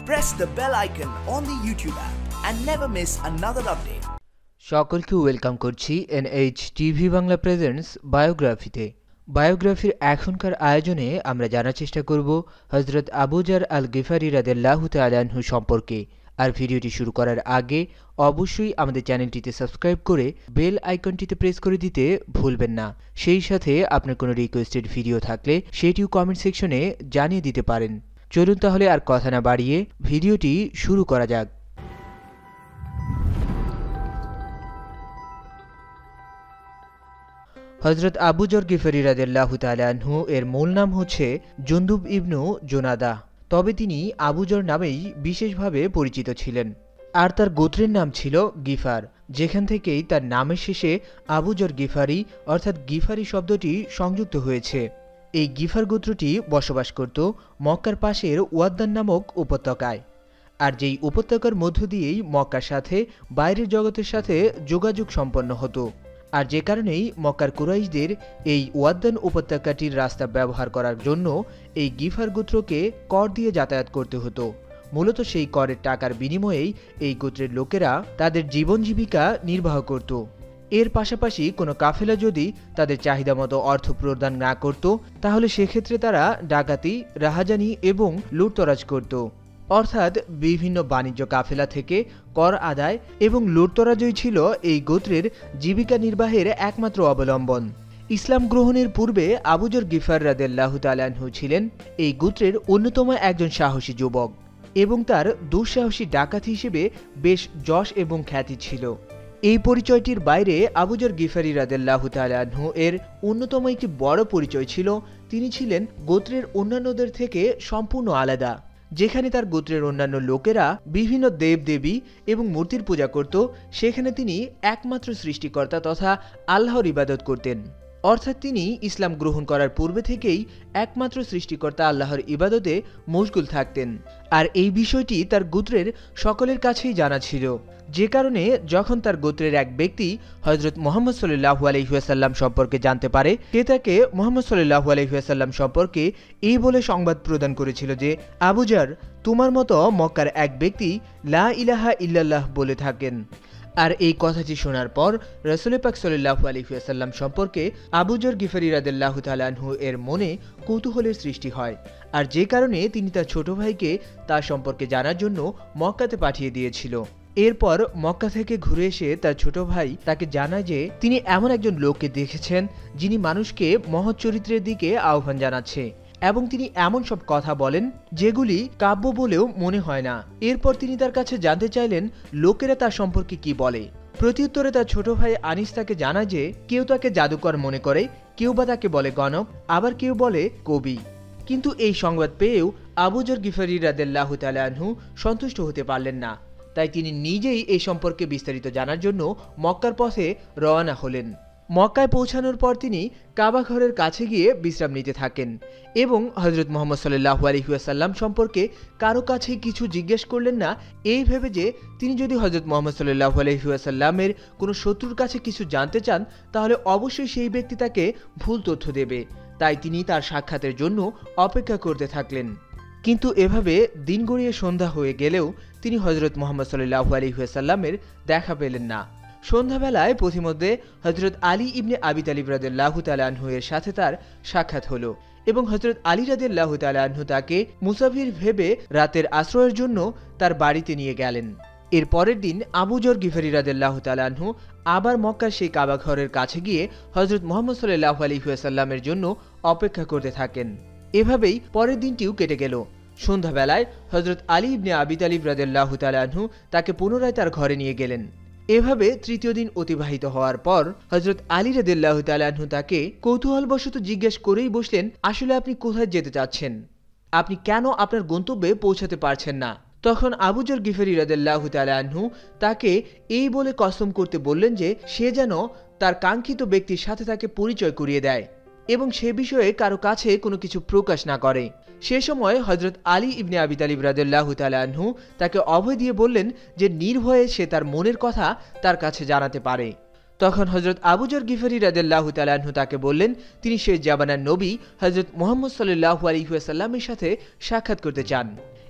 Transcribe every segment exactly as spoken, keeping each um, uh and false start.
press the bell icon on the YouTube app and never miss another update. সকলকে welcome করছি NH TV Bangla presents বায়োগ্রাফিতে। বায়োগ্রাফির এখনকার আয়োজনে আমরা জানার চেষ্টা করব হযরত আবু যর আল গিফারি রাদিয়াল্লাহু তাআলা আনহু সম্পর্কে। আর ভিডিওটি শুরু করার আগে অবশ্যই আমাদের চ্যানেলটিতে সাবস্ক্রাইব করে বেল আইকনটিতে প্রেস করে দিতে ভুলবেন না। সেই সাথে আপনার কোনো রিকোয়েস্টেড ভিডিও থাকলে সেটিও কমেন্ট সেকশনে জানিয়ে দিতে পারেন। চলুন তাহলে আর কথা না বাড়িয়ে ভিডিওটি শুরু করা যাক। হযরত আবু যর গিফারি রাদিয়াল্লাহু তাআলা আনহু এর মূল নাম হচ্ছে জুনদুব ইবনু জুনাদা, তবে তিনি আবু যর নামেই বিশেষভাবে পরিচিত ছিলেন। আর তার গোত্রের নাম ছিল গিফার, যেখান থেকেই তার নামের শেষে আবু যর গিফারি অর্থাৎ গিফারি শব্দটি সংযুক্ত হয়েছে। এই গিফার গোত্রটি বসবাস করত মক্কার পাশের ওয়াদ্দান নামক উপত্যকায়। আর যেই উপত্যকার মধ্য দিয়েই মক্কার সাথে বাইরের জগতের সাথে যোগাযোগ সম্পন্ন হতো। আর যে কারণেই মক্কার কুরাইশদের এই ওয়াদ্দান উপত্যকাটির রাস্তা ব্যবহার করার জন্য এই গিফার গোত্রকে কর দিয়ে যাতায়াত করতে হতো। মূলত সেই করের টাকার বিনিময়েই এই গোত্রের লোকেরা তাদের জীবন জীবিকা নির্বাহ করত। এর পাশাপাশি কোনো কাফেলা যদি তাদের চাহিদা মতো অর্থ প্রদান না করত, তাহলে সেক্ষেত্রে তারা ডাকাতি, রাহাজানি এবং লুটতরাজ করত। অর্থাৎ বিভিন্ন বাণিজ্য কাফেলা থেকে কর আদায় এবং লুটতরাজই ছিল এই গোত্রের জীবিকা নির্বাহের একমাত্র অবলম্বন। ইসলাম গ্রহণের পূর্বে আবু যর গিফার রাদিয়াল্লাহু তাআলা আনহু ছিলেন এই গোত্রের অন্যতম একজন সাহসী যুবক এবং তার দুঃসাহসী ডাকাত হিসেবে বেশ যশ এবং খ্যাতি ছিল। এই পরিচয়টির বাইরে আবু যর গিফারি রাদিয়াল্লাহু তাআলা আনহু এর অন্যতম একটি বড় পরিচয় ছিল তিনি ছিলেন গোত্রের অন্যান্যদের থেকে সম্পূর্ণ আলাদা। যেখানে তার গোত্রের অন্যান্য লোকেরা বিভিন্ন দেবদেবী এবং মূর্তির পূজা করত, সেখানে তিনি একমাত্র সৃষ্টিকর্তা তথা আল্লাহর ইবাদত করতেন। অর্থাৎ তিনি ইসলাম গ্রহণ করার পূর্বে থেকেই একমাত্র সৃষ্টিকর্তা আল্লাহর ইবাদতে মশগুল থাকতেন। আর এই বিষয়টি তার গোত্রের সকলের কাছেই জানা ছিল, যে কারণে যখন তার গোত্রের এক ব্যক্তি হযরত মুহাম্মদ সাল্লাল্লাহু আলাইহি ওয়াসাল্লাম সম্পর্কে জানতে পারে, সে তাকে মুহাম্মদ সাল্লাল্লাহু আলাইহি ওয়াসাল্লাম সম্পর্কে এই বলে সংবাদ প্রদান করেছিল যে আবু যর, তোমার মতো মক্কার এক ব্যক্তি লা ইলাহা ইল্লাল্লাহ বলে থাকেন। আর এই কথাটি শোনার পর রাসূল পাক সাল্লাল্লাহু আলাইহি ওয়াসাল্লাম সম্পর্কে আবু যর গিফারি রাদিয়াল্লাহু তাআলা আনহু এর মনে কৌতূহলের সৃষ্টি হয়। আর যে কারণে তিনি তার ছোট ভাইকে তার সম্পর্কে জানার জন্য মক্কাতে পাঠিয়ে দিয়েছিল। এরপর মক্কা থেকে ঘুরে এসে তার ছোট ভাই তাকে জানায় যে তিনি এমন একজন লোককে দেখেছেন যিনি মানুষকে মহৎ চরিত্রের দিকে আহ্বান জানাচ্ছে এবং তিনি এমন সব কথা বলেন যেগুলি কাব্য বলেও মনে হয় না। এরপর তিনি তার কাছে জানতে চাইলেন লোকেরা তার সম্পর্কে কি বলে। প্রত্যুত্তরে তার ছোট ভাই আনিস তাকে জানায় যে কেউ তাকে জাদুকর মনে করে, কেউ বা তাকে বলে গণক, আবার কেউ বলে কবি। কিন্তু এই সংবাদ পেয়েও আবু যর গিফারি রাদিয়াল্লাহু তাআলা আনহু সন্তুষ্ট হতে পারলেন না। তাই তিনি নিজেই এই সম্পর্কে বিস্তারিত জানার জন্য মক্কার পথে রওনা হলেন। মক্কায় পৌঁছানোর পর তিনি কাবা ঘরের কাছে গিয়ে বিশ্রাম নিতে থাকেন এবং হযরত মুহাম্মদ সাল্লাল্লাহু আলাইহি ওয়াসাল্লাম সম্পর্কে কারো কাছে কিছু জিজ্ঞেস করলেন না, এই ভেবে যে তিনি যদি হযরত মুহাম্মদ সাল্লাল্লাহু আলাইহি ওয়াসাল্লামের কোনো শত্রুর কাছে কিছু জানতে চান, তাহলে অবশ্যই সেই ব্যক্তি তাকে ভুল তথ্য দেবে। তাই তিনি তার সাক্ষাতের জন্য অপেক্ষা করতে থাকলেন। কিন্তু এভাবে দিন গড়িয়ে সন্ধ্যা হয়ে গেলেও তিনি হযরত মুহাম্মদ সাল্লাল্লাহু আলাইহি ওয়াসাল্লামের দেখা পেলেন না। সন্ধ্যাবেলায় পথিমধ্যে হযরত আলী ইবনে আবি তালিব রাদিয়াল্লাহু তাআলা আনহু এর সাথে তার সাক্ষাৎ হলো এবং হযরত আলী রাদিয়াল্লাহু তাআলা আনহু তাকে মুসাফির ভেবে রাতের আশ্রয়ের জন্য তার বাড়িতে নিয়ে গেলেন। এর পরের দিন আবু যর গিফারি রাদিয়াল্লাহু তাআলা আনহু আবার মক্কার সেই কাবা ঘরের কাছে গিয়ে হযরত মুহাম্মদ সাল্লাল্লাহু আলাইহি ওয়াসাল্লামের জন্য অপেক্ষা করতে থাকেন। এভাবেই পরের দিনটিও কেটে গেল। সন্ধ্যাবেলায় হযরত আলী ইবনে আবি তালিব রাদিয়াল্লাহু তাআলা আনহু তাকে পুনরায় তার ঘরে নিয়ে গেলেন। এভাবে তৃতীয় দিন অতিবাহিত হওয়ার পর হযরত আলী রাদিয়াল্লাহু তাআলা আনহু তাকে কৌতূহলবশত জিজ্ঞেস করেই বসলেন, আসলে আপনি কোথায় যেতে চাচ্ছেন? আপনি কেন আপনার গন্তব্যে পৌঁছাতে পারছেন না? তখন আবু যর গিফারি রাদিয়াল্লাহু তাআলা আনহু তাকে এই বলে কসম করতে বললেন যে সে যেন তার কাঙ্ক্ষিত ব্যক্তির সাথে তাকে পরিচয় করিয়ে দেয় এবং সে বিষয়ে কারো কাছে কোনো কিছু প্রকাশ না করে। সে সময় হযরত আলী ইবনে আবি তালিব রাদিয়াল্লাহু তাআলা আনহু তাকে অভয় দিয়ে বললেন যে নির্ভয়ে সে তার মনের কথা তার কাছে জানাতে পারে। তখন হযরত আবু যর গিফারি রাদিয়াল্লাহু তাআলা আনহু তাকে বললেন তিনি সেই জামানার নবী হযরত মুহাম্মদ সাল্লাল্লাহু আলাইহি ওয়াসাল্লামের সাথে সাক্ষাৎ করতে চান।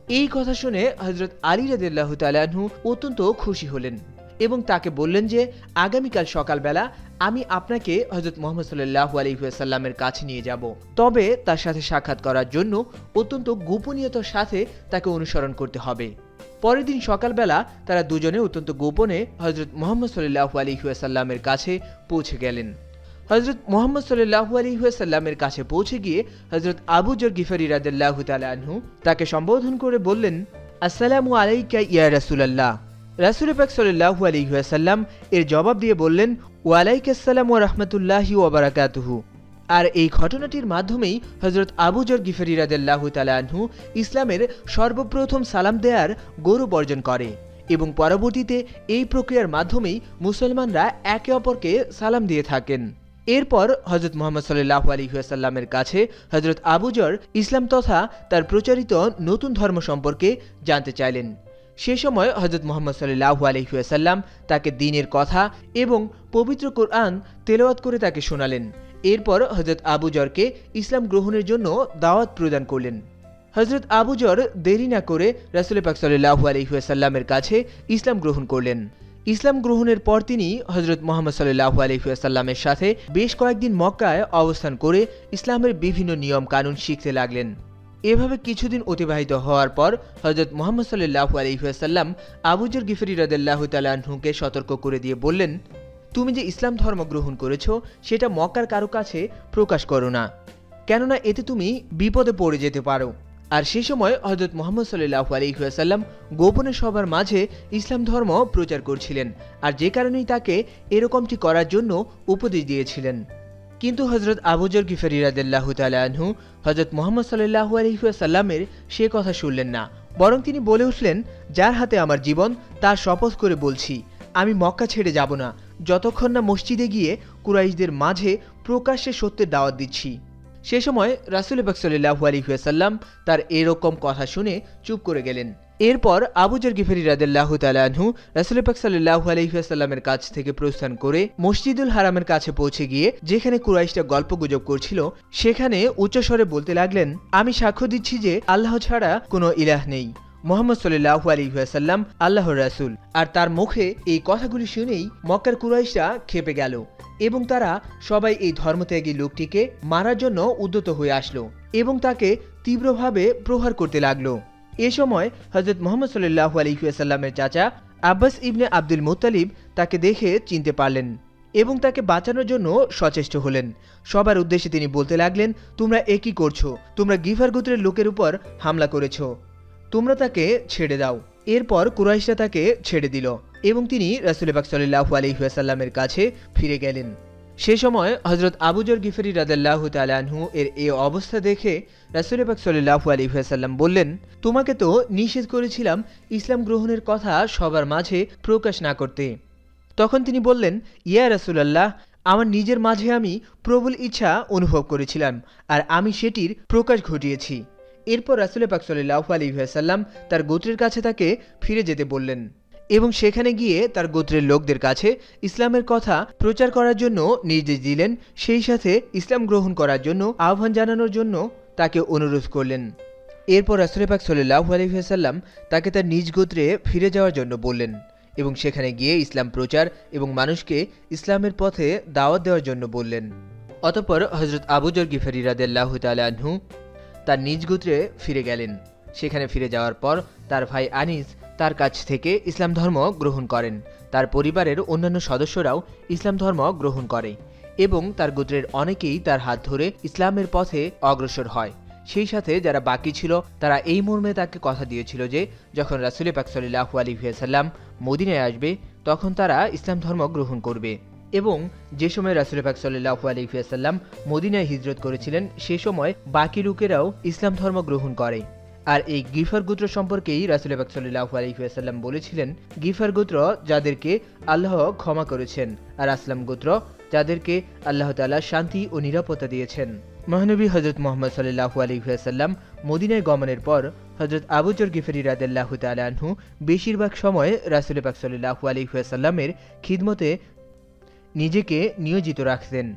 এই কথা শুনে হযরত আলী রাদিয়াল্লাহু তাআলা আনহু অত্যন্ত খুশি হলেন এবং তাকে বললেন যে আগামীকাল সকালবেলা আমি আপনাকে হযরত মুহাম্মদ সাল্লাল্লাহু আলাইহি ওয়াসাল্লামের কাছে নিয়ে যাব। তবে তার সাথে সাক্ষাৎ করার জন্য অত্যন্ত গোপনীয়তার সাথে তাকে অনুসরণ করতে হবে। পরের দিন সকালবেলা তারা দুজনে অত্যন্ত গোপনে হযরত মুহাম্মদ সাল্লাল্লাহু আলাইহি ওয়াসাল্লামের কাছে পৌঁছে গেলেন। হযরত মুহাম্মদ সাল্লাল্লাহু আলাইহি ওয়াসাল্লামের কাছে পৌঁছে গিয়ে হযরত আবু যর গিফারি রাদিয়াল্লাহু তাআলা আনহু তাকে সম্বোধন করে বললেন, আসসালামু আলাইকা ইয়া রাসূলুল্লাহ। রাসূল পাক সাল্লাল্লাহু আলাইহি ওয়াসাল্লাম এর জবাব দিয়ে বললেন, ওয়া আলাইকাস সালাম ওয়া রাহমাতুল্লাহি ওয়া বারাকাতুহু। আর এই ঘটনাটির মাধ্যমেই হযরত আবু যর গিফারি রাদিয়াল্লাহু তাআলা আনহু ইসলামের সর্বপ্রথম সালাম দেওয়ার গৌরব অর্জন করে এবং পরবর্তীতে এই প্রক্রিয়ার মাধ্যমেই মুসলমানরা একে অপরকে সালাম দিয়ে থাকেন। এরপর হযরত মুহাম্মদ সাল্লাল্লাহু আলাইহি ওয়াসাল্লামের কাছে হযরত আবু যর ইসলাম তথা তার প্রচারিত নতুন ধর্ম সম্পর্কে জানতে চাইলেন। সে সময় হযরত মুহাম্মদ সাল্লাল্লাহু আলাইহি ওয়াসাল্লাম তাকে দ্বীনের কথা এবং পবিত্র কোরআন তেলাওয়াত করে তাকে শোনালেন। এরপর হযরত আবু যরকে ইসলাম গ্রহণের জন্য দাওয়াত প্রদান করলেন। হযরত আবু যর দেরি না করে রাসূল পাক সাল্লাল্লাহু আলাইহি ওয়াসাল্লামের কাছে ইসলাম গ্রহণ করলেন। ইসলাম গ্রহণের পর তিনি হযরত মুহাম্মদ সাল্লাল্লাহু আলাইহি ওয়াসাল্লামের সাথে বেশ কয়েকদিন মক্কায় অবস্থান করে ইসলামের বিভিন্ন নিয়ম কানুন শিখতে লাগলেন। এভাবে কিছুদিন অতিবাহিত হওয়ার পর হযরত মুহাম্মদ সাল্লাল্লাহু আলাইহি ওয়াসাল্লাম আবু যর গিফারি রাদিয়াল্লাহু তাআলা আনহুকে সতর্ক করে দিয়ে বললেন, তুমি যে ইসলাম ধর্ম গ্রহণ করেছো সেটা মক্কার কারো কাছে প্রকাশ করো না, কেননা এতে তুমি বিপদে পড়ে যেতে পারো। আর সে সময় হযরত মুহাম্মদ সাল্লাল্লাহু আলাইহি ওয়াসাল্লাম গোপনে সবার মাঝে ইসলাম ধর্ম প্রচার করছিলেন, আর যে কারণেই তাকে এরকমটি করার জন্য উপদেশ দিয়েছিলেন। কিন্তু হযরত আবু যর গিফারি রাদিয়াল্লাহু তাআলা আনহু হযরত মুহাম্মদ সাল্লাল্লাহু আলাইহি ওয়াসাল্লামের সে কথা শুনলেন না, বরং তিনি বলে উঠলেন, যার হাতে আমার জীবন তার শপথ করে বলছি, আমি মক্কা ছেড়ে যাব না যতক্ষণ না মসজিদে গিয়ে কুরাইশদের মাঝে প্রকাশ্যে সত্যের দাওয়াত দিচ্ছি। সে সময় রাসূল পাক সাল্লাল্লাহু আলাইহি ওয়াসাল্লাম তার এরকম কথা শুনে চুপ করে গেলেন। এরপর আবু যর গিফারি রাদিয়াল্লাহু তাআলা আনহু রাসূল পাক সাল্লাল্লাহু আলাইহি ওয়াসাল্লামের কাছ থেকে প্রস্থান করে মসজিদুল হারামের কাছে পৌঁছে গিয়ে যেখানে কুরাইশরা গল্পগুজব করছিল সেখানে উচ্চস্বরে বলতে লাগলেন, আমি সাক্ষ্য দিচ্ছি যে আল্লাহ ছাড়া কোনো ইলাহ নেই, মুহাম্মদ সাল্লাল্লাহু আলাইহি ওয়াসাল্লাম আল্লাহর রাসূল। আর তার মুখে এই কথাগুলি শুনেই মক্কার কুরাইশরা ক্ষেপে গেল এবং তারা সবাই এই ধর্মত্যাগী লোকটিকে মারার জন্য উদ্যত হয়ে আসলো এবং তাকে তীব্রভাবে প্রহার করতে লাগলো। এ সময় হযরত মুহাম্মদ সাল্লাল্লাহু আলাইহি ওয়াসাল্লামের চাচা আব্বাস ইবনে আব্দুল মুত্তালিব তাকে দেখে চিনতে পারলেন এবং তাকে বাঁচানোর জন্য সচেষ্ট হলেন। সবার উদ্দেশ্যে তিনি বলতে লাগলেন, তোমরা এ কি করছো? তোমরা গিফার গোত্রের লোকের উপর হামলা করেছো, তোমরা তাকে ছেড়ে দাও। এরপর কুরাইশরা তাকে ছেড়ে দিল এবং তিনি রাসূল পাক সাল্লাল্লাহু আলাইহি ওয়াসাল্লামের কাছে ফিরে গেলেন। সে সময় হযরত আবু যর গিফারি রাদিয়াল্লাহু তাআলা আনহু এর এই অবস্থা দেখে রাসূল পাক সাল্লাল্লাহু আলাইহি ওয়াসাল্লাম বললেন, তোমাকে তো নিষেধ করেছিলাম ইসলাম গ্রহণের কথা সবার মাঝে প্রকাশ না করতে। তখন তিনি বললেন, ইয়া রাসূলুল্লাহ, আমার নিজের মাঝে আমি প্রবল ইচ্ছা অনুভব করেছিলাম আর আমি সেটির প্রকাশ ঘটিয়েছি। এরপর রাসূল পাক সাল্লাল্লাহু আলাইহি ওয়াসাল্লাম তার গোত্রের কাছে তাকে ফিরে যেতে বললেন এবং সেখানে গিয়ে তার গোত্রের লোকদের কাছে ইসলামের কথা প্রচার করার জন্য নির্দেশ দিলেন, সেই সাথে ইসলাম গ্রহণ করার জন্য আহ্বান জানানোর জন্য তাকে অনুরোধ করলেন। এরপর রাসূল পাক সাল্লাল্লাহু আলাইহি ওয়াসাল্লাম তাকে তার নিজ গোত্রে ফিরে যাওয়ার জন্য বললেন এবং সেখানে গিয়ে ইসলাম প্রচার এবং মানুষকে ইসলামের পথে দাওয়াত দেওয়ার জন্য বললেন। অতঃপর হযরত আবু যর গিফারি রাদিয়াল্লাহু তাআলা আনহু তার নিজ গোত্রে ফিরে গেলেন। সেখানে ফিরে যাওয়ার পর তার ভাই আনিস তার কাছ থেকে ইসলাম ধর্ম গ্রহণ করেন। তার পরিবারের অন্যান্য সদস্যরাও ইসলাম ধর্ম গ্রহণ করে এবং তার গোত্রের অনেকেই তার হাত ধরে ইসলামের পথে অগ্রসর হয়। সেই সাথে যারা বাকি ছিল তারা এই মর্মে তাকে কথা দিয়েছিল যে যখন রাসূল পাক সাল্লাল্লাহু আলাইহি ওয়াসাল্লাম মদিনায় আসবে তখন তারা ইসলাম ধর্ম গ্রহণ করবে। এবং যে সময় রাসূল পাক সাল্লাল্লাহু আলাইহি ওয়াসাল্লাম মদিনায় হিজরত করেছিলেন সে সময় বাকি লোকেরাও ইসলাম ধর্ম গ্রহণ করে। আর এই গিফার গোত্র সম্পর্কেই রাসূল পাক সাল্লাল্লাহু আলাইহি ওয়াসাল্লাম বলেছিলেন, গিফার গোত্র যাদেরকে আল্লাহ ক্ষমা করেছেন আর আসলাম গোত্র যাদেরকে আল্লাহ তাআলা শান্তি ও নিরাপত্তা দিয়েছেন। মহানবী হযরত মুহাম্মদ সাল্লাল্লাহু আলাইহি ওয়াসাল্লাম মদিনায় গমনের পর হযরত আবু যর গিফারি রাদিয়াল্লাহু তাআলা আনহু বেশিরভাগ সময় রাসূল পাক সাল্লাল্লাহু আলাইহি ওয়াসাল্লামের খিদমতে নিজেকে নিয়োজিত রাখতেন।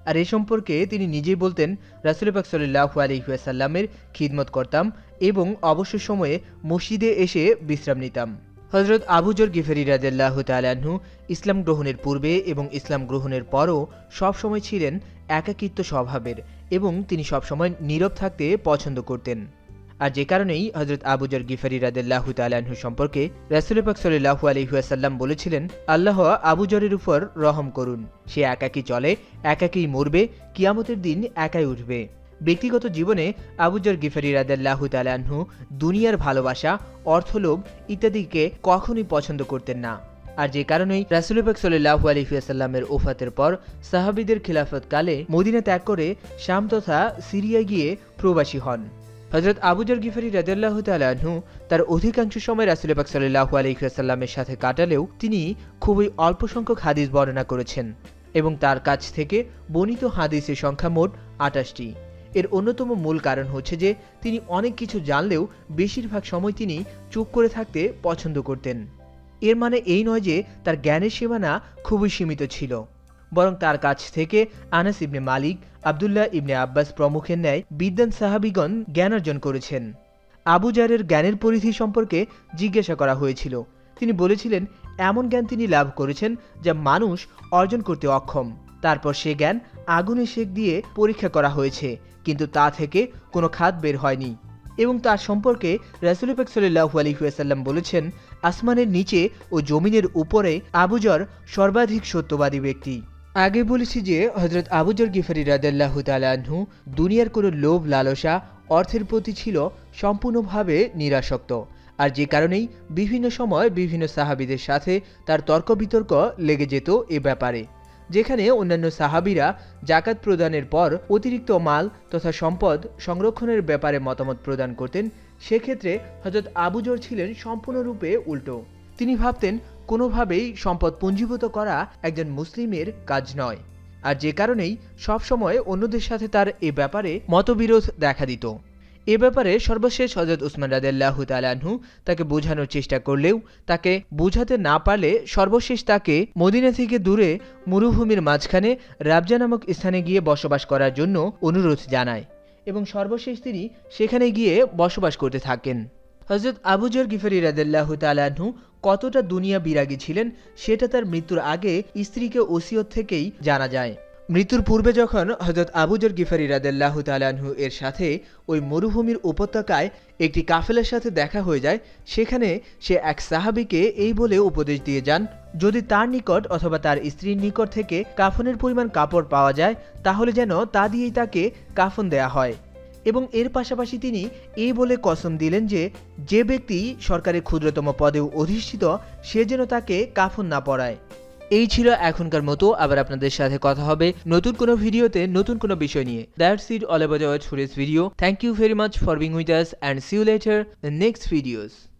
আর এ সম্পর্কে তিনি নিজেই বলতেন, রাসূল পাক সাল্লাল্লাহু আলাইহি ওয়াসাল্লামের খিদমত করতাম এবং অবসর সময়ে মসজিদে এসে বিশ্রাম নিতাম। হযরত আবু যর গিফারি রাদিয়াল্লাহু তাআলা আনহু ইসলাম গ্রহণের পূর্বে এবং ইসলাম গ্রহণের পরও সবসময় ছিলেন একাকিত্ব স্বভাবের এবং তিনি সবসময় নীরব থাকতে পছন্দ করতেন। আর যে কারণেই হযরত আবু যর গিফারি রাদিয়াল্লাহু তাআলা আনহু সম্পর্কে রাসূল পাক সাল্লাল্লাহু আলাইহি ওয়াসাল্লাম বলেছিলেন, আল্লাহ আবু যরের উপর রহম করুন, সে একাকী চলে, একাকী মরবে, কিয়ামতের দিন একাই উঠবে। ব্যক্তিগত জীবনে আবু যর গিফারি রাদিয়াল্লাহু তাআলা আনহু দুনিয়ার ভালোবাসা, অর্থলোভ ইত্যাদিকে কখনোই পছন্দ করতেন না। আর যে কারণেই রাসূল পাক সাল্লাল্লাহু আলাইহি ওয়াসাল্লামের ওফাতের পর সাহাবীদের খিলাফতকালে মদিনা ত্যাগ করে শাম তথা সিরিয়ায় গিয়ে প্রবাসী হন। হযরত আবু যর গিফারি রাদিয়াল্লাহু তাআলা আনহু তার অধিকাংশ সময় রাসূল পাক সাল্লাল্লাহু আলাইহি ওয়াসাল্লামের সাথে কাটালেও তিনি খুবই অল্প সংখ্যক হাদিস বর্ণনা করেছেন এবং তার কাছ থেকে বর্ণিত হাদিসের সংখ্যা মোট আটাশটি। এর অন্যতম মূল কারণ হচ্ছে যে তিনি অনেক কিছু জানলেও বেশিরভাগ সময় তিনি চুপ করে থাকতে পছন্দ করতেন। এর মানে এই নয় যে তার জ্ঞানের সীমানা খুবই সীমিত ছিল, বরং তার কাছ থেকে আনাস ইবনে মালিক, আব্দুল্লাহ ইবনে আব্বাস প্রমুখের ন্যায় বিদ্বান সাহাবীগণ জ্ঞান অর্জন করেছেন। আবু যরের জ্ঞানের পরিধি সম্পর্কে জিজ্ঞাসা করা হয়েছিল। তিনি বলেছিলেন, এমন জ্ঞান তিনি লাভ করেছেন যা মানুষ অর্জন করতে অক্ষম। তারপর সে জ্ঞান আগুনে সেক দিয়ে পরীক্ষা করা হয়েছে, কিন্তু তা থেকে কোনো খাদ বের হয়নি। এবং তার সম্পর্কে রাসূল পাক সাল্লাল্লাহু আলাইহি ওয়াসাল্লাম বলেছেন, আসমানের নিচে ও জমিনের উপরে আবু যর সর্বাধিক সত্যবাদী ব্যক্তি। আগে বলেছি যে হযরত আবু যর গিফারি রাদিয়াল্লাহু তাআলা আনহু দুনিয়ার কোনো লোভ লালসা, অর্থের প্রতি ছিল সম্পূর্ণভাবে নিরাসক্ত। আর যে কারণেই বিভিন্ন সময় বিভিন্ন সাহাবীদের সাথে তার তর্ক বিতর্ক লেগে যেত এ ব্যাপারে। যেখানে অন্যান্য সাহাবীরা যাকাত প্রদানের পর অতিরিক্ত মাল তথা সম্পদ সংরক্ষণের ব্যাপারে মতামত প্রদান করতেন, সেক্ষেত্রে হযরত আবু যর ছিলেন সম্পূর্ণরূপে উল্টো। তিনি ভাবতেন কোনোভাবেই সম্পদ পুঞ্জীভূত করা একজন মুসলিমের কাজ নয়। আর যে কারণেই সবসময় অন্যদের সাথে তার এ ব্যাপারে মতবিরোধ দেখা দিত। এ ব্যাপারে সর্বশেষ হযরত উসমান রাদিয়াল্লাহু তাআলা আনহু তাকে বোঝানোর চেষ্টা করলেও তাকে বোঝাতে না পারলে সর্বশেষ তাকে মদিনা থেকে দূরে মরুভূমির মাঝখানে রাবজা নামক স্থানে গিয়ে বসবাস করার জন্য অনুরোধ জানায় এবং সর্বশেষ তিনি সেখানে গিয়ে বসবাস করতে থাকেন। হযরত আবু যর গিফারি রাদিয়াল্লাহু তাআলা আনহু কতটা দুনিয়া বিরাগী ছিলেন সেটা তার মৃত্যুর আগে স্ত্রীকে ওসিয়ত থেকেই জানা যায়। মৃত্যুর পূর্বে যখন হযরত আবু যর গিফারি রাদিয়াল্লাহু তাআলা আনহু এর সাথে ওই মরুভূমির উপত্যকায় একটি কাফেলার সাথে দেখা হয়ে যায়, সেখানে সে এক সাহাবীকে এই বলে উপদেশ দিয়ে যান, যদি তার নিকট অথবা তার স্ত্রীর নিকট থেকে কাফনের পরিমাণ কাপড় পাওয়া যায় তাহলে যেন তা দিয়েই তাকে কাফন দেয়া হয়। এবং এর পাশাপাশি তিনি এই বলে কসম দিলেন যে যে ব্যক্তি সরকারের ক্ষুদ্রতম পদেও অধিষ্ঠিত সে যেন তাকে কাফন না পরায়। এই ছিল এখনকার মতো। আবার আপনাদের সাথে কথা হবে নতুন কোনো ভিডিওতে নতুন কোনো বিষয় নিয়ে। That's it all about our today's video. Thank you very much for being with us and see you later in next videos.